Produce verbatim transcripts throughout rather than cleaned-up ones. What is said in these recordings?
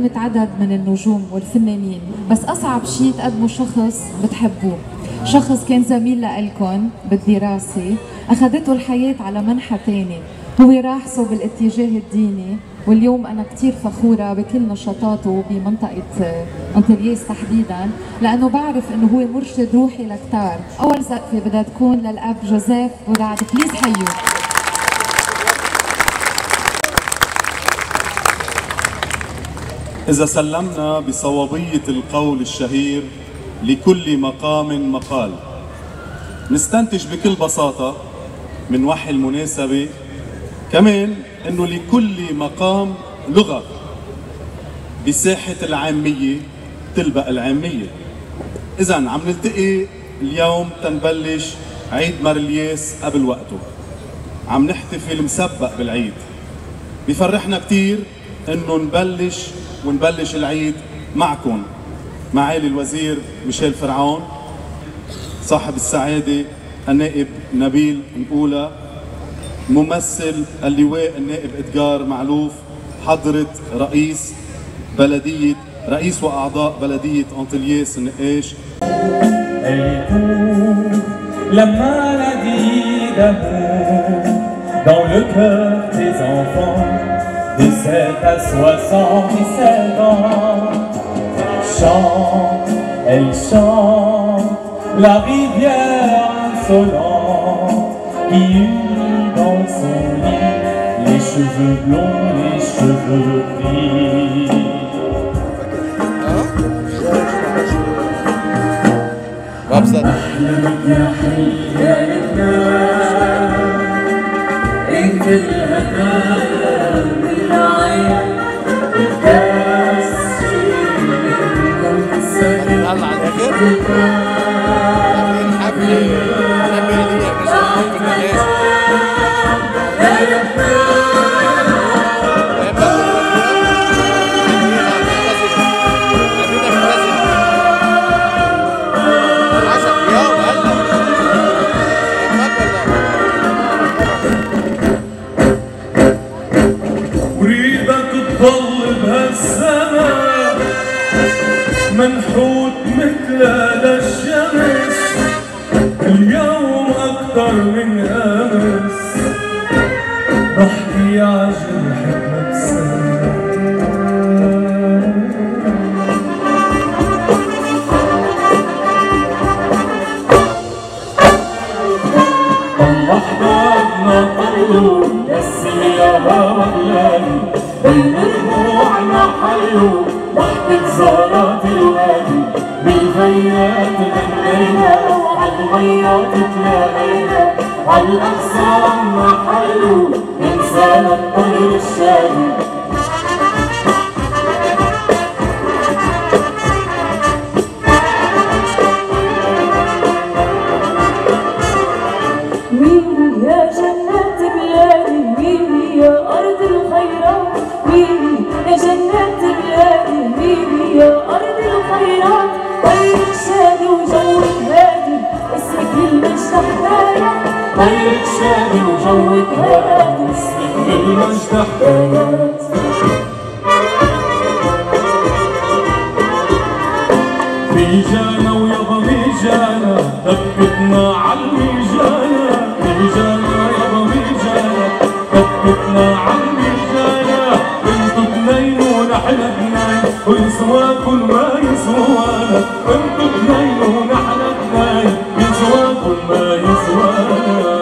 قدمت عدد من النجوم والفنانين، بس أصعب شيء تقدموا شخص بتحبوه، شخص كان زميل لإلكن بالدراسة، أخذته الحياة على منحى تاني، هو راح صوب الاتجاه الديني، واليوم أنا كتير فخورة بكل نشاطاته بمنطقة أنطلياس تحديداً، لأنه بعرف إنه هو مرشد روحي لكتار. أول زقفة بدها تكون للأب جوزيف ورعد، بليز حيوه. إذا سلمنا بصوابية القول الشهير لكل مقام مقال، نستنتج بكل بساطة من وحي المناسبة كمان إنه لكل مقام لغة، بساحة العامية تلبق العامية. إذا عم نلتقي اليوم تنبلش عيد مارلياس قبل وقته، عم نحتفل مسبق بالعيد. بفرحنا كتير إنه نبلش ونبلش العيد معكم، معالي الوزير ميشيل فرعون، صاحب السعادة النائب نبيل نقولة، ممثل اللواء النائب إدغار معلوف، حضرة رئيس بلدية رئيس وأعضاء بلدية أنطلياس النقاش. لما ندي d'amour dans le cœur des enfants de sept à soixante-dix-sept ans. Elle chante, elle chante la rivière insolente qui unit dans son lit les cheveux blonds, les cheveux gris. أحلمك يا حياتنا انت الهدايا بالعين الكاس طلع على الاخر حبيبي حبيبي يا باشا منحوت مثل للشمس اليوم أكتر من أمس، بحكي عجرحك مبسم الله حبابنا طلوا يسي يا هوا الليل بين ربوعنا حلو ضحكة زهرات الوادي بالغيات غنينا وعالميات تلاقينا عالأغصان محلو ننسانا الطير الشادي. مين يا جنات بلادي، مين يا أرض الخيرات، مين يا جنات بلادي، مين يا أرض الخيرات، طيرك شادي وجوك هادي اسمك للمجد حكاية، طيرك شادي وجوك هادي اسمك للمجد حكايات. رجانا ويابا رجانا ثبتنا عالميجانا، رجانا يابا رجانا ثبتنا عالميجانا، انتو اثنين ونحن اثنين ويسواكن ما يسوانا، انتو اثنين ونحن اثنين يسواكن ما يسوانا.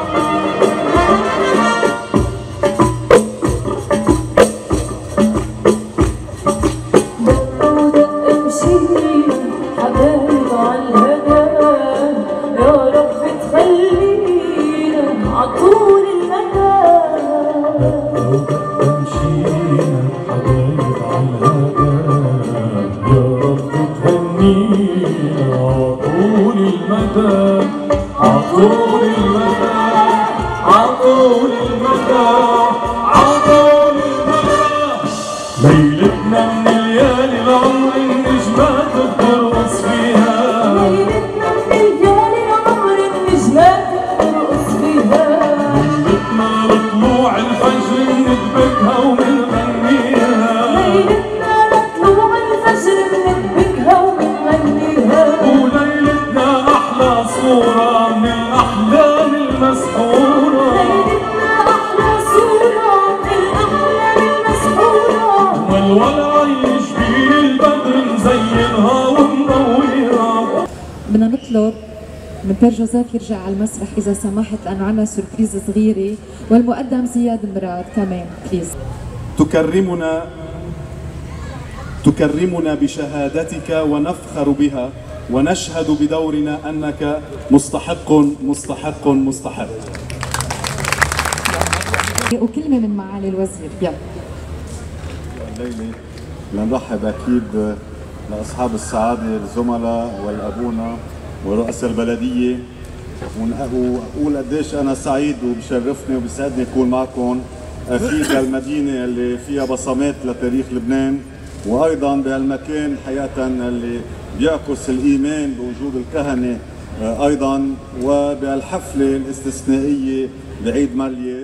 عطول المدى عطول المدى عطول المدى، ليلتنا من ليالي العمر النجمات بترقص فيها، ليلتنا من ليالي العمر النجمات بترقص فيها، ليلتنا لطلوع الفجر بنكبتها وبنغنيها، ليلتنا نطلب من بير جوزيف يرجع على المسرح إذا سمحت، لأنه عنا سوربريز صغيرة، والمقدم زياد مراد كمان بليز. تكرمنا تكرمنا بشهادتك ونفخر بها، ونشهد بدورنا أنك مستحق مستحق مستحق. وكلمة من معالي الوزير. يلا الليلة لنرحب أكيد لأصحاب السعادة الزملاء والأبونا ورؤساء البلدية، وأقول قديش أنا سعيد وبشرفني وبسعدني أكون معكم أكيد بالمدينة اللي فيها بصمات لتاريخ لبنان، وأيضا بهالمكان حقيقة اللي بيعكس الإيمان بوجود الكهنة أيضا، وبهالحفلة الاستثنائية بعيد مالية.